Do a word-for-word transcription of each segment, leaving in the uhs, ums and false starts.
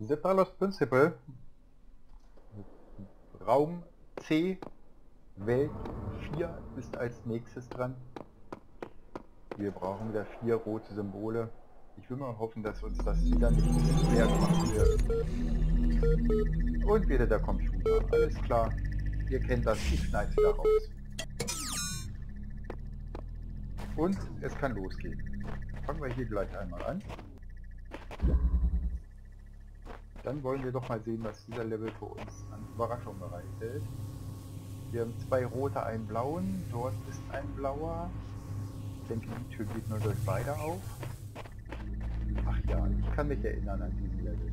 Separalos Principle. Raum C, Welt vier ist als nächstes dran. Wir brauchen wieder vier rote Symbole. Ich will mal hoffen, dass uns das wieder nicht schwer gemacht wird. Und wieder der Computer. Alles klar. Ihr kennt das. Ich schneide es wieder raus. Und es kann losgehen. Fangen wir hier gleich einmal an. Dann wollen wir doch mal sehen, was dieser Level für uns an Überraschung bereithält. Wir haben zwei rote, einen blauen. Dort ist ein blauer. Ich denke, die Tür geht nur durch beide auf. Ach ja, ich kann mich erinnern an diesen Level.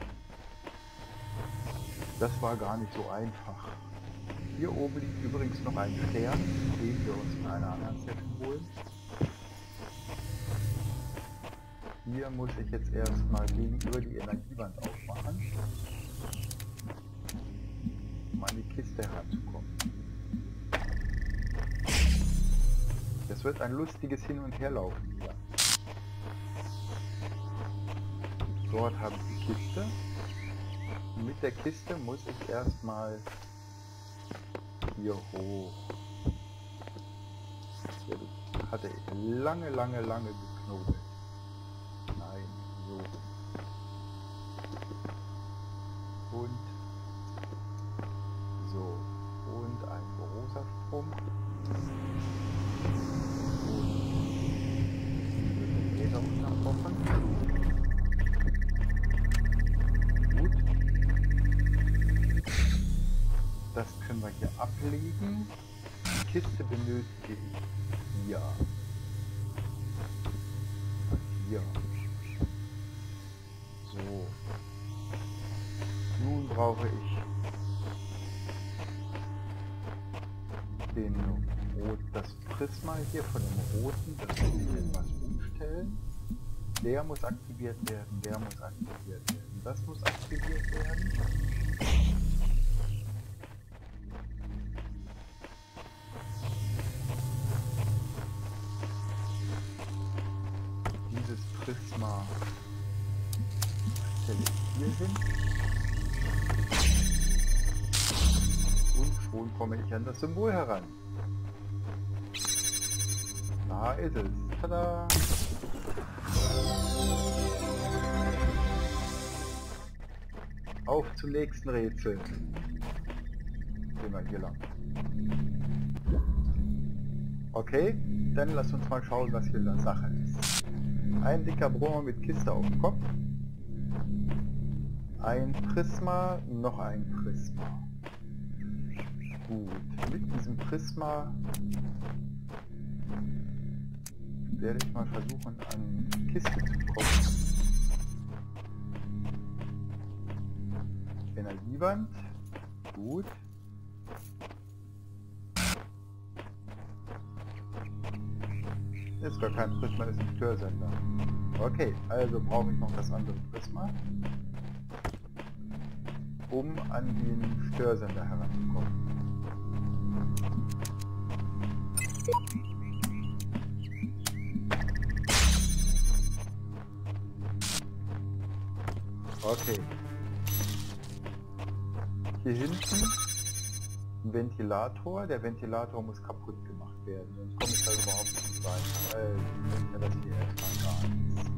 Das war gar nicht so einfach. Hier oben liegt übrigens noch ein Stern, den wir uns in einer anderen Session holen. Hier muss ich jetzt erstmal gegenüber die Energiewand aufmachen, um an die Kiste heranzukommen. Das wird ein lustiges Hin- und Herlaufen wieder. Dort habe ich die Kiste. Und mit der Kiste muss ich erstmal hier hoch. Der hatte lange, lange, lange geknobelt. Nein, so. Und so. Und ein großer Sprung. Und mit dem Laser unterbrochen. Gut. Das können wir hier ablegen. Die Kiste benötige ich hier. Hier. So. Nun brauche ich den Rot, das Prisma hier von dem Roten. Das muss ich etwas umstellen. Der muss aktiviert werden, der muss aktiviert werden. Das muss aktiviert werden. Dieses Prisma stelle ich hier hin. Und schon komme ich an das Symbol heran. Da ist es. Tada! Auf zum nächsten Rätsel. Gehen wir hier lang. Okay, dann lass uns mal schauen, was hier in der Sache ist. Ein dicker Brummer mit Kiste auf dem Kopf. Ein Prisma, noch ein Prisma. Gut, mit diesem Prisma werde ich mal versuchen, an die Kiste zu kommen. Energiewand. Gut. Ist gar kein Prisma, ist ein Störsender. Okay, also brauche ich noch das andere Prisma, um an den Störsender heranzukommen. Okay. Hier hinten ein Ventilator. Der Ventilator muss kaputt gemacht werden. Sonst komme ich da überhaupt nicht weiter. Also, ja, das hier erstmal gar nichts.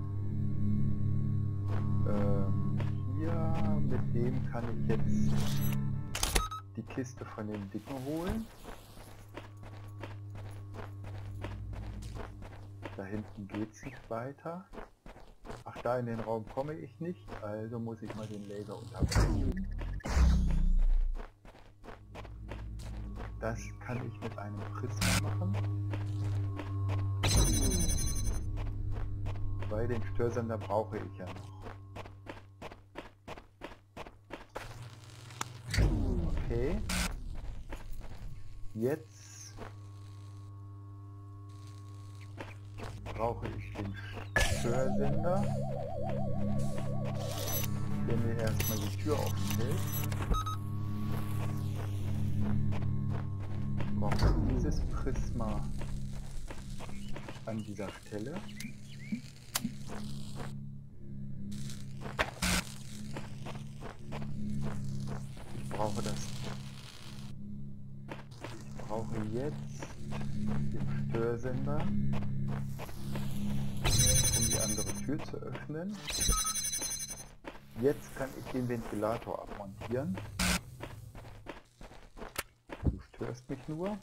Ähm, hier, mit dem kann ich jetzt die Kiste von den Dicken holen. Da hinten geht es nicht weiter. Ach, da in den Raum komme ich nicht, also muss ich mal den Laser unterbrechen. Das kann ich mit einem Prisma machen. Weil den Störsender brauche ich ja noch. Okay. Jetzt brauche ich den Störsender, der mir erstmal die Tür offen hält. Ich brauche dieses Prisma an dieser Stelle. brauche das. Ich brauche jetzt den Störsender, um die andere Tür zu öffnen. Jetzt kann ich den Ventilator abmontieren. Du störst mich nur.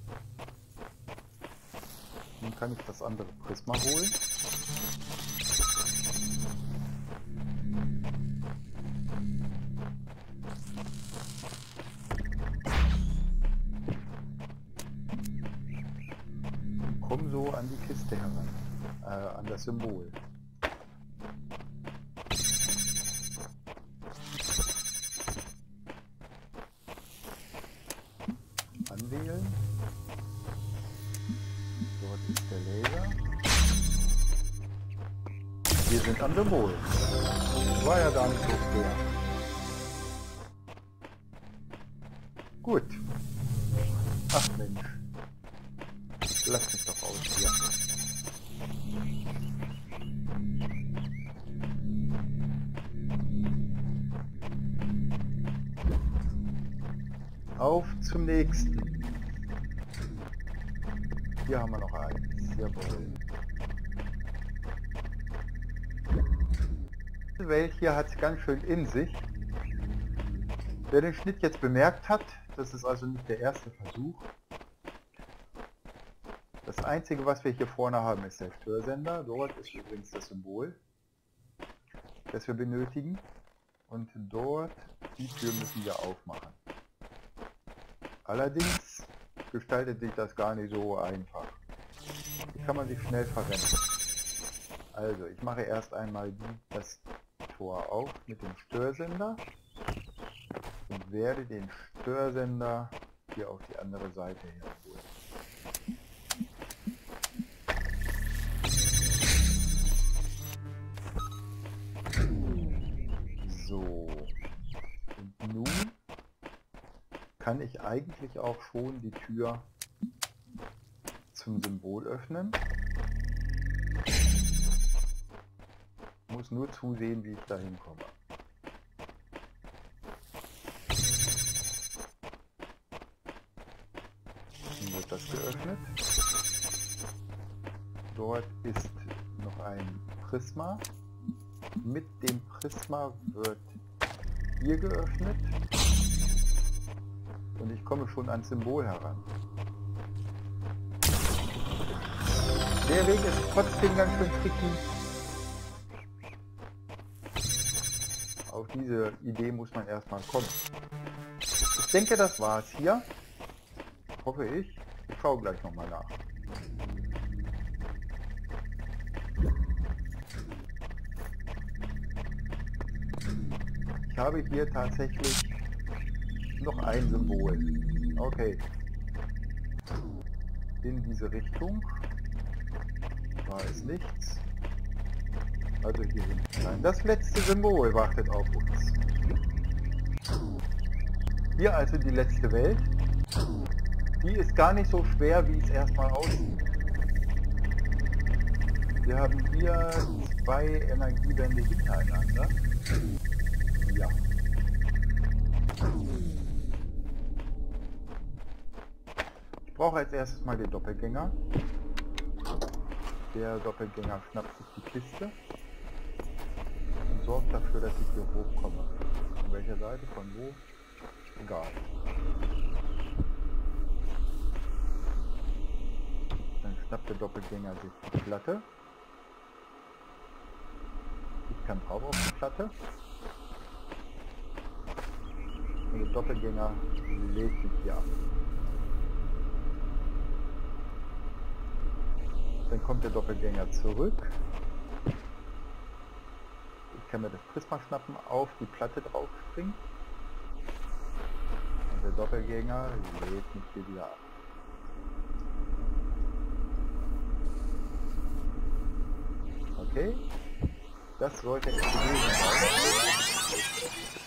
Nun kann ich das andere Prisma holen. Und komm so an die Kiste heran, äh, an das Symbol. Anwählen. Dort ist der Laser. Wir sind am Symbol. War ja gar nicht so schwer. Gut. Ach Mensch. Lass mich doch aus hier. Auf zum nächsten. Hier haben wir noch eins. Jawohl. Die Welt hier hat es ganz schön in sich. Wer den Schnitt jetzt bemerkt hat, das ist also nicht der erste Versuch. Das einzige, was wir hier vorne haben, ist der Störsender. Dort ist übrigens das Symbol, das wir benötigen. Und dort, die Tür müssen wir aufmachen. Allerdings gestaltet sich das gar nicht so einfach. Hier kann man sich schnell verrennen. Also, ich mache erst einmal die, das Tor auf mit dem Störsender und werde den Störsender hier auf die andere Seite herholen. So. Und nun kann ich eigentlich auch schon die Tür zum Symbol öffnen. Muss nur zusehen, wie ich da hinkomme. Dann wird das geöffnet. Dort ist noch ein Prisma. Mit dem Prisma wird hier geöffnet. Und ich komme schon ans Symbol heran. Der Weg ist trotzdem ganz schön tricky. Auf diese Idee muss man erstmal kommen. Ich denke, das war's hier. Hoffe ich. Ich schaue gleich nochmal nach. Ich habe hier tatsächlich noch ein Symbol. Okay. In diese Richtung war es nichts. Also hier hinten. Nein, das letzte Symbol wartet auf uns. Hier also die letzte Welt. Die ist gar nicht so schwer, wie es erstmal aussieht. Wir haben hier zwei Energiewände hintereinander. Ja. Ich brauche als erstes mal den Doppelgänger. Der Doppelgänger schnappt sich die Kiste und sorgt dafür, dass ich hier hochkomme. Von welcher Seite, von wo? Egal. Dann schnappt der Doppelgänger sich die Platte. Ich kann drauf auf die Platte. Und der Doppelgänger lädt sich hier ab. Dann kommt der Doppelgänger zurück. Ich kann mir das Prisma schnappen, auf die Platte drauf springen. Und der Doppelgänger lädt mich hier wieder ab. Okay, das sollte es gewesen sein.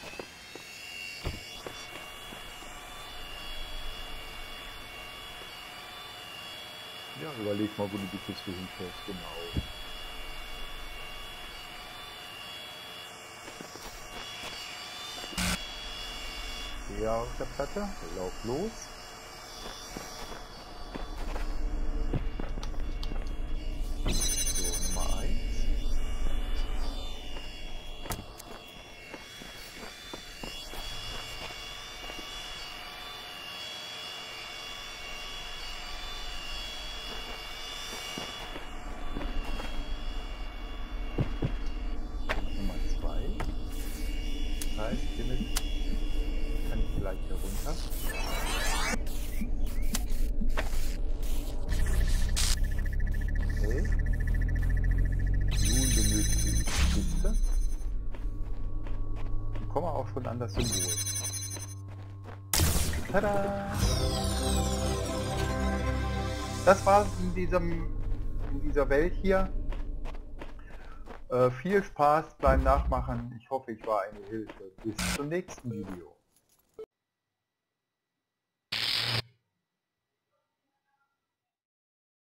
Ja, überleg mal, wo du die Kiste hinfährst, genau. näher auf der Platte. Lauf los. So, Nummer eins. Nummer zwei. Das heißt, hiermit kann ich gleich hier runter. Okay. Nun benötige ich die Kiste. Und komme auch schon an das Symbol. Tada! Das war's in diesem in dieser Welt hier. Äh, viel Spaß beim Nachmachen. Ich hoffe, ich war eine Hilfe. Bis zum nächsten Video.